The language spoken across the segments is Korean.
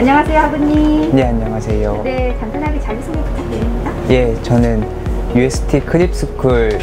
안녕하세요, 학우님. 네, 안녕하세요. 네, 간단하게 자기소개 부탁드립니다. 예, 저는 UST 크립스쿨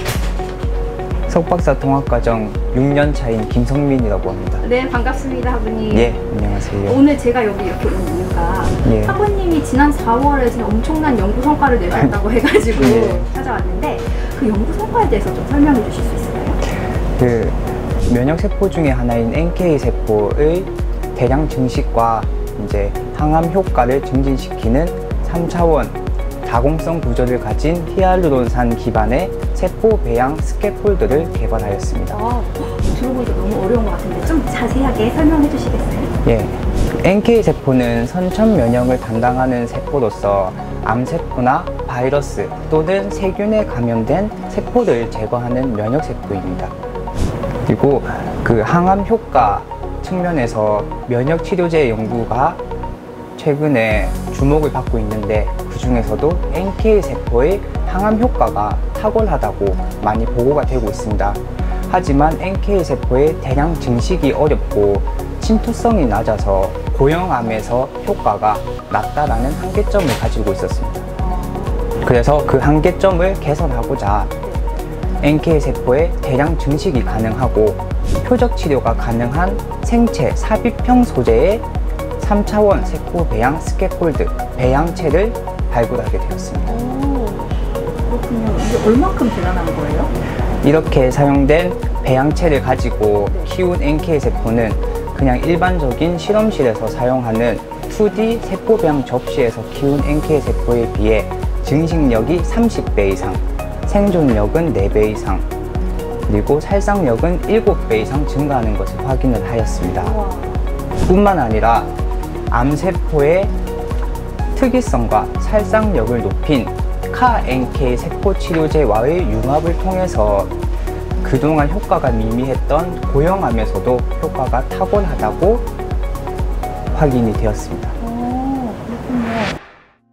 석박사 통합과정 6년 차인 김성민이라고 합니다. 네, 반갑습니다, 학우님. 예, 안녕하세요. 오늘 제가 여기 이렇게 온 이유가 예. 학우님이 지난 4월에 제가 엄청난 연구 성과를 내셨다고 해가지고 예. 찾아왔는데 그 연구 성과에 대해서 좀 설명해 주실 수 있을까요? 그 면역세포 중에 하나인 NK세포의 대량 증식과 이제 항암 효과를 증진시키는 3차원 가공성 구조를 가진 히알루론산 기반의 세포 배양 스캐폴드를 개발하였습니다. 들어보니까 너무 어려운 것 같은데 좀 자세하게 설명해 주시겠어요? 예, NK세포는 선천 면역을 담당하는 세포로서 암세포나 바이러스 또는 세균에 감염된 세포를 제거하는 면역세포입니다. 그리고 그 항암 효과 측면에서 면역치료제 연구가 최근에 주목을 받고 있는데 그 중에서도 NK세포의 항암 효과가 탁월하다고 많이 보고가 되고 있습니다. 하지만 NK세포의 대량 증식이 어렵고 침투성이 낮아서 고형암에서 효과가 낮다라는 한계점을 가지고 있었습니다. 그래서 그 한계점을 개선하고자 NK세포의 대량 증식이 가능하고 표적 치료가 가능한 생체 삽입형 소재의 3차원 세포 배양 스캐폴드 배양체를 발굴하게 되었습니다. 그렇군요. 이게 얼만큼 대단한 거예요? 이렇게 사용된 배양체를 가지고 키운 NK세포는 그냥 일반적인 실험실에서 사용하는 2D 세포 배양 접시에서 키운 NK세포에 비해 증식력이 30배 이상, 생존력은 4배 이상, 그리고 살상력은 7배 이상 증가하는 것을 확인을 하였습니다. 뿐만 아니라 암세포의 특이성과 살상력을 높인 CAR-NK 세포 치료제와의 융합을 통해서 그동안 효과가 미미했던 고형암에서도 효과가 탁월하다고 확인이 되었습니다. 그렇군요.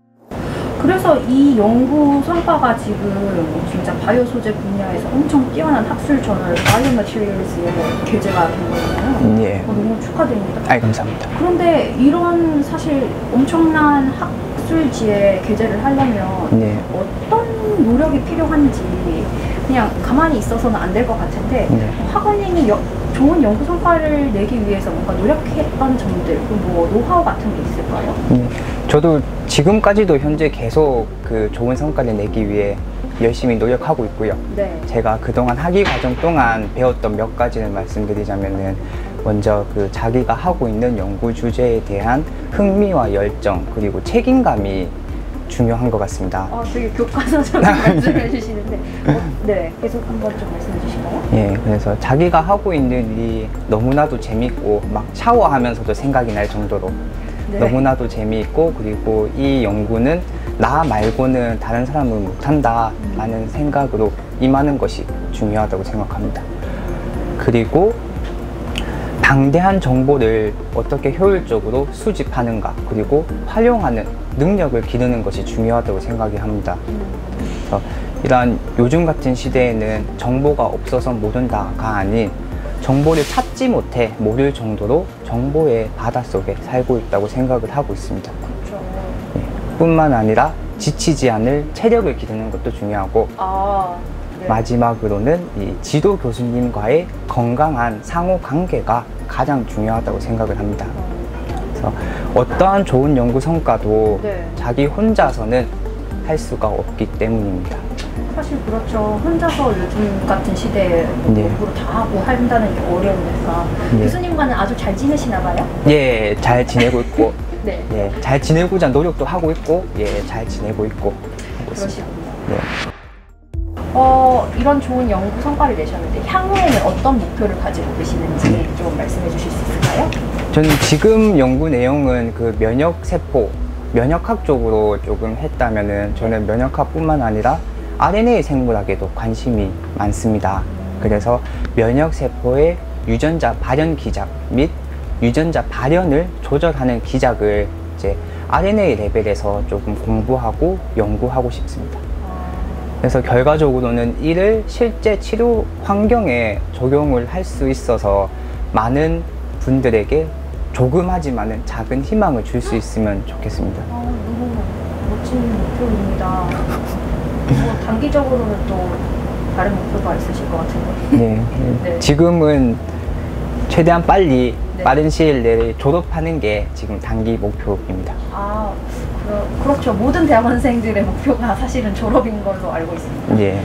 그래서 이 연구 성과가 지금 진짜 바이오 소재 분야에서 엄청 뛰어난 학술 저널 바이오매티리얼스에 게재가 된 거잖아요. 예. 너무 축하드립니다. 감사합니다. 그런데 이런 사실 엄청난 학술지에 게재를 하려면 네. 어떤 노력이 필요한지 그냥 가만히 있어서는 안 될 것 같은데 학원님이 좋은 연구 성과를 내기 위해서 뭔가 노력했던 점들, 뭐 노하우 같은 게 있을까요? 저도 지금까지도 현재 계속 그 좋은 성과를 내기 위해 열심히 노력하고 있고요. 네. 제가 그동안 학위 과정 동안 배웠던 몇 가지를 말씀드리자면은 먼저 그 자기가 하고 있는 연구 주제에 대한 흥미와 열정 그리고 책임감이 중요한 것 같습니다. 되게 교과서처럼 말씀해 주시는데 네, 계속 한번 좀 말씀해 주실까요? 예, 그래서 자기가 하고 있는 일이 너무나도 재밌고 막 샤워하면서도 생각이 날 정도로 너무나도 재미있고 그리고 이 연구는 나 말고는 다른 사람은 못한다 라는 생각으로 임하는 것이 중요하다고 생각합니다. 그리고 방대한 정보를 어떻게 효율적으로 수집하는가 그리고 활용하는 능력을 기르는 것이 중요하다고 생각이 합니다. 그래서 이러한 요즘 같은 시대에는 정보가 없어서 모른다가 아닌 정보를 찾지 못해 모를 정도로 정보의 바닷속에 살고 있다고 생각을 하고 있습니다. 그렇죠. 뿐만 아니라 지치지 않을 체력을 기르는 것도 중요하고 마지막으로는 이 지도 교수님과의 건강한 상호 관계가 가장 중요하다고 생각을 합니다. 그래서 어떠한 좋은 연구 성과도 자기 혼자서는 할 수가 없기 때문입니다. 사실 그렇죠. 혼자서 요즘 같은 시대에 공부를 다 하고 한다는 게 어려우니까 교수님과는 아주 잘 지내시나 봐요? 예, 잘 지내고 있고 네. 예, 잘 지내고자 노력도 하고 있고 예, 잘 지내고 있고 하고 있습니다. 그러시군요. 이런 좋은 연구 성과를 내셨는데 향후에는 어떤 목표를 가지고 계시는지 좀 말씀해 주실 수 있을까요? 저는 지금 연구 내용은 그 면역세포, 면역학 쪽으로 조금 했다면은 저는 면역학뿐만 아니라 RNA 생물학에도 관심이 많습니다. 그래서 면역세포의 유전자 발현 기작 및 유전자 발현을 조절하는 기작을 이제 RNA 레벨에서 조금 공부하고 연구하고 싶습니다. 그래서 결과적으로는 이를 실제 치료 환경에 적용을 할 수 있어서 많은 분들에게 조금 하지만은 작은 희망을 줄 수 있으면 좋겠습니다. 너무 멋진 목표입니다. 뭐 단기적으로는 또 다른 목표가 있으실 것 같은데. 네. 네. 지금은 최대한 빨리 네. 빠른 시일 내에 졸업하는 게 지금 단기 목표입니다. 그렇죠. 모든 대학원생들의 목표가 사실은 졸업인 걸로 알고 있습니다. 네.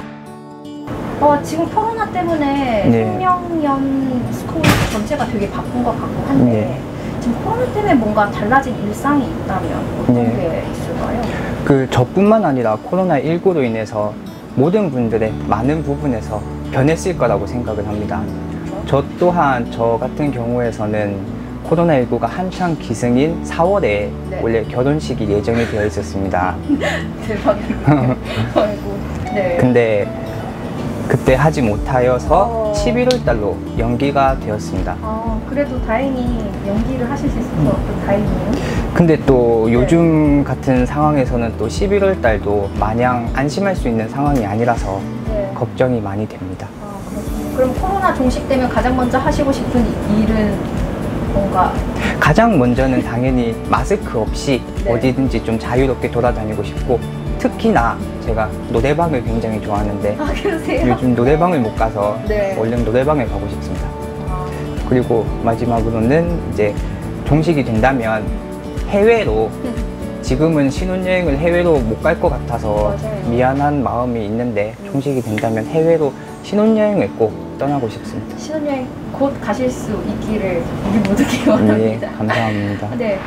지금 코로나 때문에 네. 생명연 스쿨 전체가 되게 바쁜 것 같고 한데 네. 지금 코로나 때문에 뭔가 달라진 일상이 있다면 어떤 네. 게 있을까요? 저뿐만 아니라 코로나19로 인해서 모든 분들의 많은 부분에서 변했을 거라고 생각을 합니다. 저 또한 저 같은 경우에서는 코로나19가 한창 기승인 4월에 네. 원래 결혼식이 예정이 되어 있었습니다. 대박이네요. 아이고. 네. 근데 그때 하지 못하여서 11월 달로 연기가 되었습니다. 그래도 다행히 연기를 하실 수 있어서 또 다행이에요. 근데 또 요즘 같은 상황에서는 또 11월 달도 마냥 안심할 수 있는 상황이 아니라서 네. 걱정이 많이 됩니다. 그렇군요. 그럼 코로나 종식되면 가장 먼저 하시고 싶은 일은 뭔가? 가장 먼저는 당연히 마스크 없이 네. 어디든지 좀 자유롭게 돌아다니고 싶고, 특히나 제가 노래방을 굉장히 좋아하는데 그러세요? 요즘 노래방을 못 가서 네. 얼른 노래방을 가고 싶습니다. 그리고 마지막으로는 이제 종식이 된다면 해외로, 지금은 신혼여행을 해외로 못 갈 것 같아서 맞아요. 미안한 마음이 있는데 종식이 된다면 해외로 신혼여행을 꼭 떠나고 싶습니다. 신혼여행 곧 가실 수 있기를 우리 모두 네, 기원합니다. 감사합니다. 네.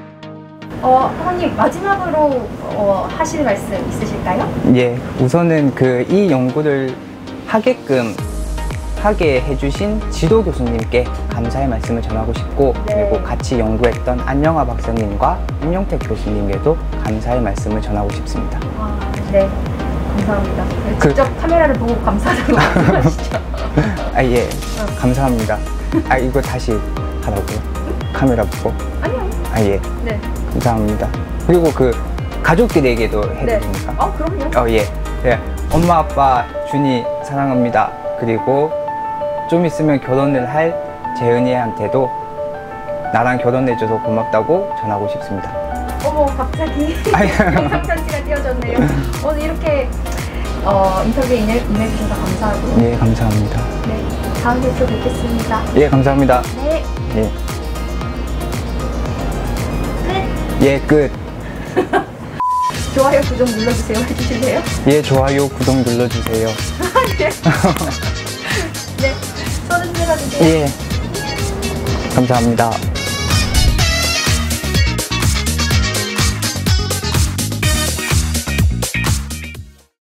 사장님 마지막으로 하실 말씀 있으실까요? 예, 우선은 이 연구를 하게 해주신 지도 교수님께 감사의 말씀을 전하고 싶고, 네. 그리고 같이 연구했던 안영아 박사님과 임용택 교수님께도 감사의 말씀을 전하고 싶습니다. 네. 감사합니다. 네, 그- 직접 카메라를 보고 감사하다고 말씀하시죠. 예, 감사합니다. 이거 다시 하라고요? 카메라 보고? 아니요. 예, 네. 감사합니다. 그리고 가족들에게도 해도 네. 됩니까? 그럼요. 예. 엄마, 아빠, 준이 사랑합니다. 그리고 좀 있으면 결혼을 할 재은이한테도 나랑 결혼해줘서 고맙다고 전하고 싶습니다. 갑자기 영상 편지가 띄워졌네요. 오늘 이렇게 인터뷰에 임해주셔서 감사하고요. 예, 감사합니다. 네. 다음에 또 뵙겠습니다. 예, 감사합니다. 네. 예, 끝. 예, 끝. 좋아요, 구독 눌러주세요. 해주실래요? 예, 좋아요, 구독 눌러주세요. 네. 네. 손을 들어주세요. 예, 감사합니다.